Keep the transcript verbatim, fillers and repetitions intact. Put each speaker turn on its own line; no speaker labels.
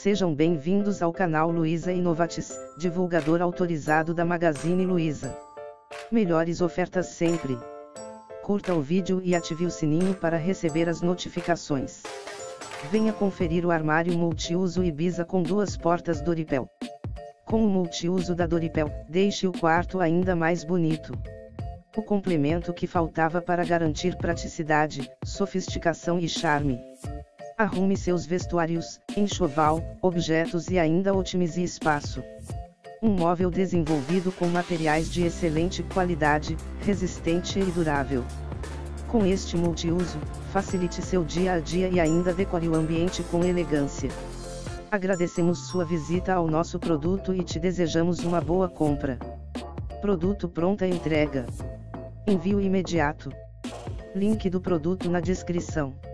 Sejam bem-vindos ao canal Luiza Inovatis, divulgador autorizado da Magazine Luiza. Melhores ofertas sempre. Curta o vídeo e ative o sininho para receber as notificações. Venha conferir o armário multiuso Ibiza com duas portas Doripel. Com o multiuso da Doripel, deixe o quarto ainda mais bonito. O complemento que faltava para garantir praticidade, sofisticação e charme. Arrume seus vestuários, enxoval, objetos e ainda otimize espaço. Um móvel desenvolvido com materiais de excelente qualidade, resistente e durável. Com este multiuso, facilite seu dia a dia e ainda decore o ambiente com elegância. Agradecemos sua visita ao nosso produto e te desejamos uma boa compra. Produto pronta entrega. Envio imediato. Link do produto na descrição.